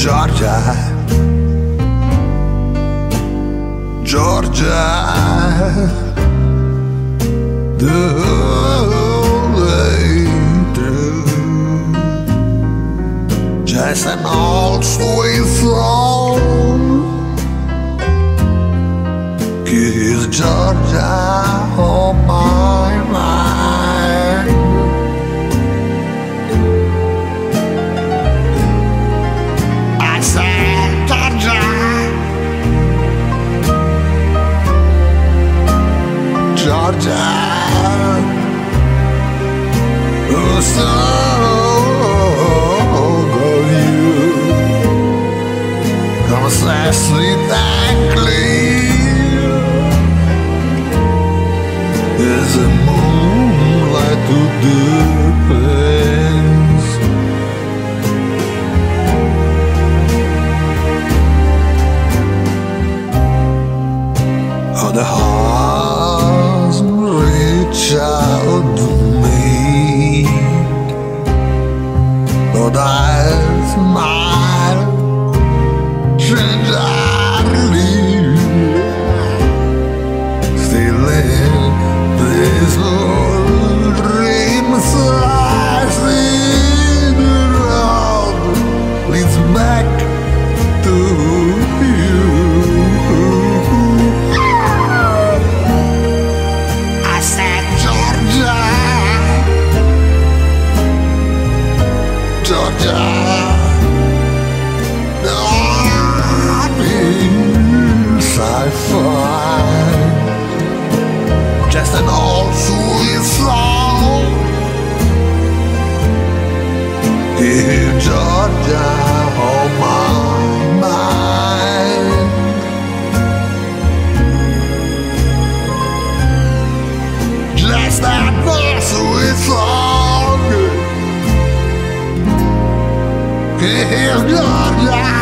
Georgia, Georgia, the whole way through. Just an old sweet song, kiss Georgia on my mind. I said Georgia, Georgia, oh so of you, come say sweet and clear as the moonlight to depends. Oh, the hearts reach out to me. Oh, that smile tenderly, still in this old dream, I see the road leads back to you. I said Georgia, Georgia, the peace I find, just an old sweet song. Here, Georgia, on my mind. Just that sweet song. Here, Georgia.